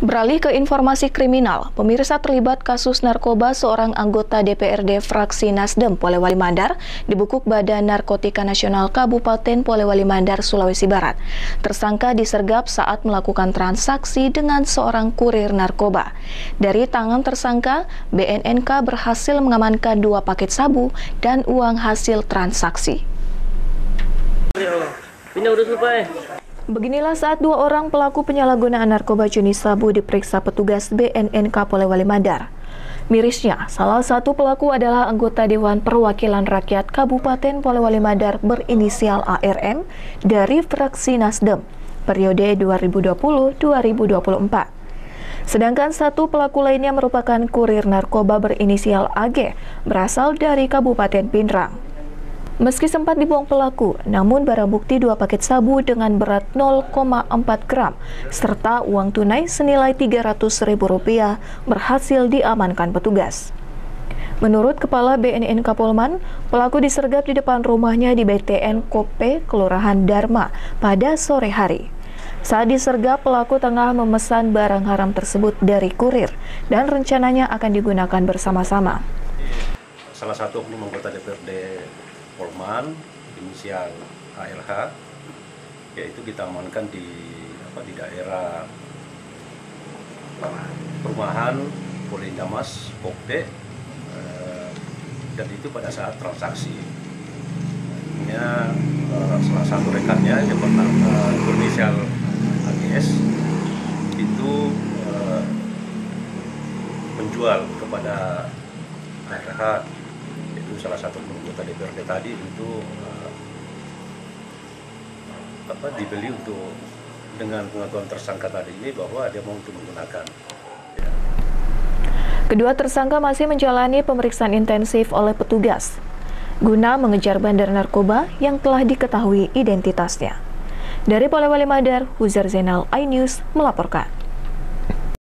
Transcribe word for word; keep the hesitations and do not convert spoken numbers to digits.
Beralih ke informasi kriminal, pemirsa terlibat kasus narkoba seorang anggota D P R D fraksi Nasdem Polewali Mandar dibekuk Badan Narkotika Nasional Kabupaten Polewali Mandar, Sulawesi Barat. Tersangka disergap saat melakukan transaksi dengan seorang kurir narkoba. Dari tangan tersangka, B N N K berhasil mengamankan dua paket sabu dan uang hasil transaksi. Ini udah selesai. Beginilah saat dua orang pelaku penyalahgunaan narkoba jenis sabu diperiksa petugas B N N K Polewali Mandar. Mirisnya, salah satu pelaku adalah anggota Dewan Perwakilan Rakyat Kabupaten Polewali Mandar berinisial A R M dari fraksi Nasdem, periode dua ribu dua puluh sampai dua ribu dua puluh empat. Sedangkan satu pelaku lainnya merupakan kurir narkoba berinisial A G, berasal dari Kabupaten Pindrang. Meski sempat dibuang pelaku, namun barang bukti dua paket sabu dengan berat nol koma empat gram serta uang tunai senilai tiga ratus ribu rupiah berhasil diamankan petugas. Menurut Kepala B N N K Polman, pelaku disergap di depan rumahnya di B T N Kope, Kelurahan Dharma pada sore hari. Saat disergap, pelaku tengah memesan barang haram tersebut dari kurir dan rencananya akan digunakan bersama-sama. Salah satu oknum anggota D P R D Polman, inisial A L H, yaitu kita amankan di apa di daerah perumahan Polindamas, Kope, eh, dan itu pada saat transaksi. Ini eh, salah satu rekannya yang pertama berinisial A G S itu eh, menjual kepada A L H, itu salah satu anggota D P R D tadi itu uh, apa dibeli untuk dengan pengakuan tersangka tadi ini bahwa dia mau untuk menggunakan. Ya. Kedua tersangka masih menjalani pemeriksaan intensif oleh petugas guna mengejar bandar narkoba yang telah diketahui identitasnya. Dari Polewali Mandar, Huzar Zainal, iNews melaporkan.